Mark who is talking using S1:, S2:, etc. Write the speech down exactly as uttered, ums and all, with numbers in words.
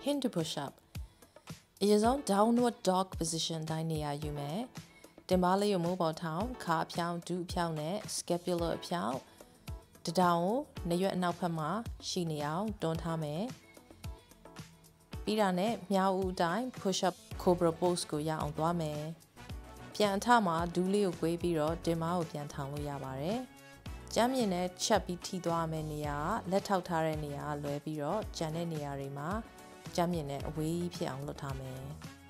S1: Hindu push-up အရင်ဆုံး downward dog position တိုင်းနေရာယူမယ်တင်ပါးလေးကိုမိုးပေါ်ထောင်ခါအဖြောင်းဒူးအဖြောင်းနဲ့ scapular အဖြောင်းတတောင်ကိုနရွက်အနောက်ဘက်မှာရှိနေအောင်တွန်းထားမယ်ပြီးတာနဲ့မြောက်ဦးအတိုင်း push up cobra pose ကိုရအောင်သွားမယ်ပြန်အထမှာဒူးလေးကိုကွေးပြီးတော့တင်ပါးကိုပြန်ထောင်လို့ရပါတယ်ကျမ်းမြင့်နဲ့ချက်ပြီးထိသွားမယ်နေရာလက်ထောက်ထားတဲ့နေရာလွဲပြီးတော့ကျန်တဲ့နေရာတွေမှာကျမ်းမြင့်နဲ့အဝေးကြီးဖြစ်အောင်လုပ်ထားမယ်